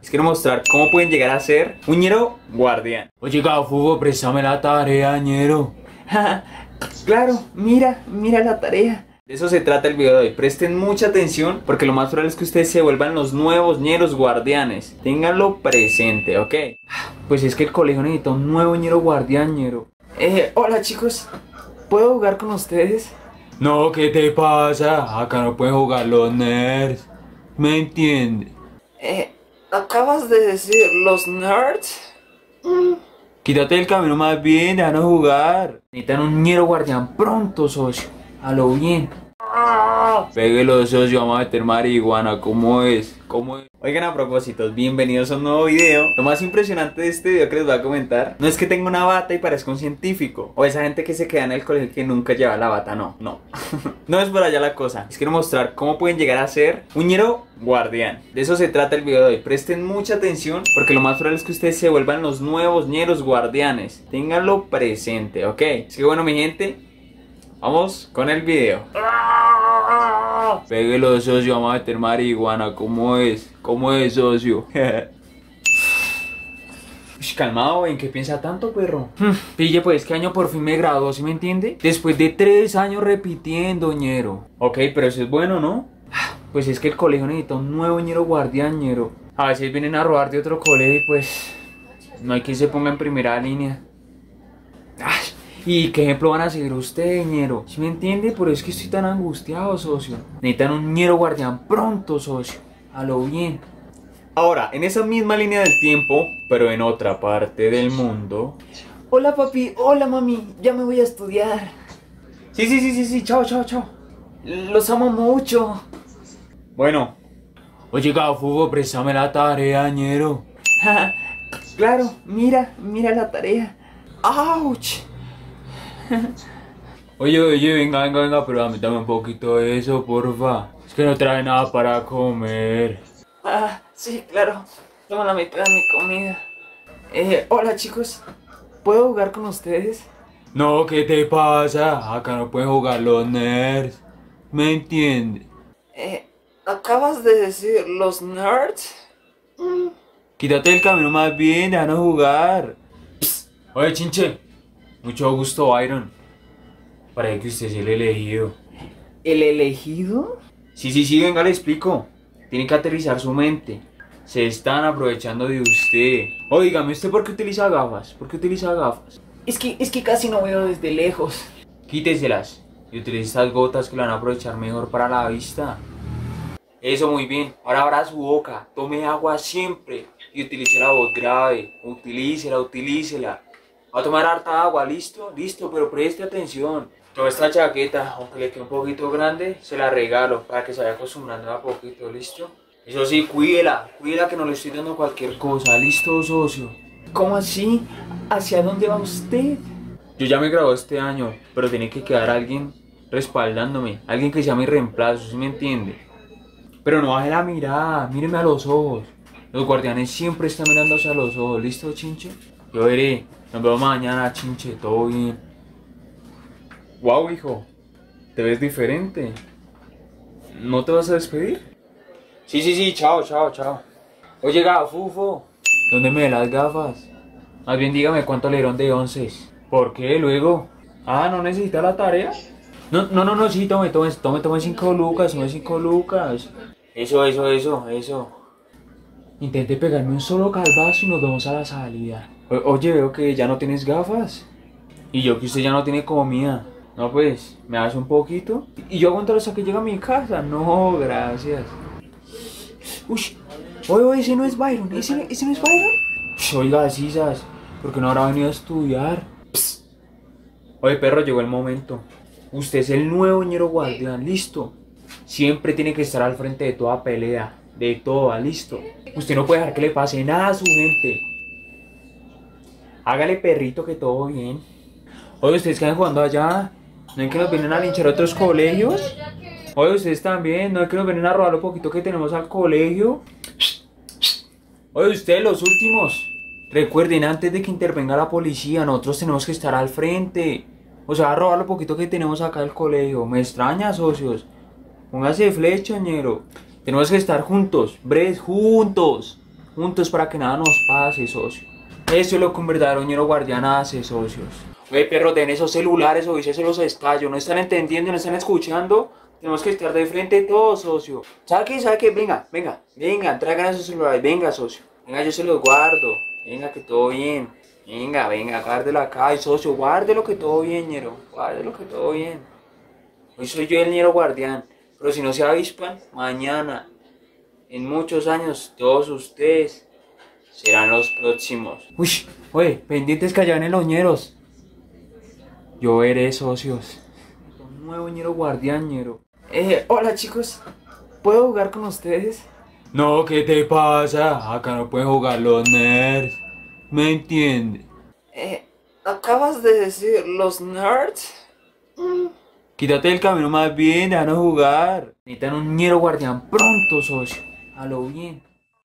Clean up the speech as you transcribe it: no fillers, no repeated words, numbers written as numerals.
Les quiero mostrar cómo pueden llegar a ser un ñero guardián. Oye, Gafugo, préstame la tarea, ñero. Claro, mira la tarea. De eso se trata el video de hoy. Presten mucha atención porque lo más probable es que ustedes se vuelvan los nuevos ñeros guardianes. Ténganlo presente, ¿ok? Pues es que el colegio necesita un nuevo ñero guardián, ñero. Hola chicos, ¿puedo jugar con ustedes? No, ¿qué te pasa? Acá no pueden jugar los nerds. ¿Me entiendes? ¿Acabas de decir los nerds? Quítate del camino más bien, déjanos jugar. Necesitan un ñero guardián pronto, socio. A lo bien. Péguelo, socio, vamos a meter marihuana. ¿Cómo es? ¿Cómo es? Oigan, a propósito, bienvenidos a un nuevo video. Lo más impresionante de este video que les voy a comentar no es que tenga una bata y parezca un científico, o esa gente que se queda en el colegio que nunca lleva la bata, no No es por allá la cosa. Les quiero mostrar cómo pueden llegar a ser un ñero guardián. De eso se trata el video de hoy. Presten mucha atención porque lo más probable es que ustedes se vuelvan los nuevos ñeros guardianes. Ténganlo presente, ¿ok? Así que bueno, mi gente, vamos con el video. Péguelo, socio, vamos a meter marihuana. ¿Cómo es? ¿Cómo es, socio? Calmado, ¿en qué piensa tanto, perro? Pille, pues, ¿qué año por fin me graduó? ¿Sí me entiende? Después de 3 años repitiendo, ñero. Ok, pero eso es bueno, ¿no? Pues es que el colegio necesita un nuevo ñero guardián, ñero. A veces vienen a robar de otro colegio y pues no hay quien se ponga en primera línea. ¿Y qué ejemplo van a seguir ustedes, ñero? ¿Sí me entiende? Por eso es que estoy tan angustiado, socio. Necesitan un ñero guardián pronto, socio. A lo bien. Ahora, en esa misma línea del tiempo, pero en otra parte del mundo. Hola papi, hola mami, ya me voy a estudiar. Sí, chao. Los amo mucho. Bueno. Oye, Gafugo, préstame la tarea, ñero. Claro, mira la tarea. ¡Auch! Oye, venga, pero dame un poquito de eso, porfa. Es que no trae nada para comer. Sí, claro. Toma la mitad de mi comida. Hola chicos, ¿puedo jugar con ustedes? No, ¿qué te pasa? Acá no pueden jugar los nerds. ¿Me entiendes? ¿Acabas de decir los nerds? Quítate del camino más bien, déjanos jugar. Oye, chinche. Mucho gusto, Byron. Parece que usted es el elegido. ¿El elegido? Sí, venga, le explico. Tiene que aterrizar su mente. Se están aprovechando de usted. Óigame, ¿usted por qué utiliza gafas? ¿Por qué utiliza gafas? Es que casi no veo desde lejos. Quíteselas y utilice estas gotas que le van a aprovechar mejor para la vista. Eso, muy bien. Ahora abra su boca. Tome agua siempre. Y utilice la voz grave. Utilícela. Va a tomar harta agua, ¿listo? Listo, pero preste atención. Toda esta chaqueta, aunque le quede un poquito grande, se la regalo para que se vaya acostumbrando a poquito, ¿listo? Eso sí, cuídela que no le estoy dando cualquier cosa, ¿listo, socio? ¿Cómo así? ¿Hacia dónde va usted? Yo ya me gradué este año, pero tiene que quedar alguien respaldándome, alguien que sea mi reemplazo, ¿sí me entiende? Pero no baje la mirada, míreme a los ojos. Los guardianes siempre están mirando hacia los ojos, ¿listo, chinche? Yo veré. Nos vemos mañana, chinche, todo bien. Wow, hijo, te ves diferente. ¿No te vas a despedir? Sí, chao. Oye, Gafufo, ¿dónde me ve las gafas? Más bien dígame cuánto le dieron de 11. ¿Por qué luego? ¿No necesita la tarea? No, sí, tome 5 lucas, tome 5 lucas. Eso. Intente pegarme un solo calvazo y nos vemos a la salida. Oye, veo que ya no tienes gafas. Y yo que usted ya no tiene comida. No, pues, ¿me das un poquito? Y yo aguanto hasta que llega a mi casa. No, gracias. Uy, oye, ese no es Byron. ¿Ese no es Byron? Oiga, sisas, ¿por qué no habrá venido a estudiar? Oye, perro, llegó el momento. Usted es el nuevo ñero guardián, listo. Siempre tiene que estar al frente de toda pelea. De toda, listo. Usted no puede dejar que le pase nada a su gente. Hágale, perrito, que todo bien. Oye, ustedes quedan jugando allá. ¿No es que nos vienen a linchar a otros colegios? Oye, ustedes también. ¿No es que nos vienen a robar lo poquito que tenemos al colegio? Oye, ustedes los últimos. Recuerden, antes de que intervenga la policía, nosotros tenemos que estar al frente. O sea, a robar lo poquito que tenemos acá del colegio. Me extraña, socios. Póngase flecha, ñero. Tenemos que estar juntos. Bres, juntos. juntos para que nada nos pase, socio. Eso es lo que un verdadero ñero guardián hace, socios. Oye, perro, den esos celulares o se los estallo. ¿No están entendiendo? ¿No están escuchando? Tenemos que estar de frente todos, socio. ¿Sabe qué? Venga, traigan esos celulares. Venga, socio. Venga, yo se los guardo. Venga, que todo bien. Venga, guárdelo acá. Ay, socio, guárdelo que todo bien, ñero. Guárdelo que todo bien. Hoy soy yo el ñero guardián. Pero si no se avispan, mañana, en muchos años, todos ustedes serán los próximos. Uy, oye, pendientes que allá en los ñeros. Yo veré, socios. Un nuevo ñero guardián, ñero. Hola chicos, ¿puedo jugar con ustedes? No, ¿qué te pasa? Acá no pueden jugar los nerds. ¿Me entiendes? ¿Acabas de decir los nerds? Quítate del camino más bien, déjanos jugar. Necesitan un ñero guardián pronto, socio. A lo bien.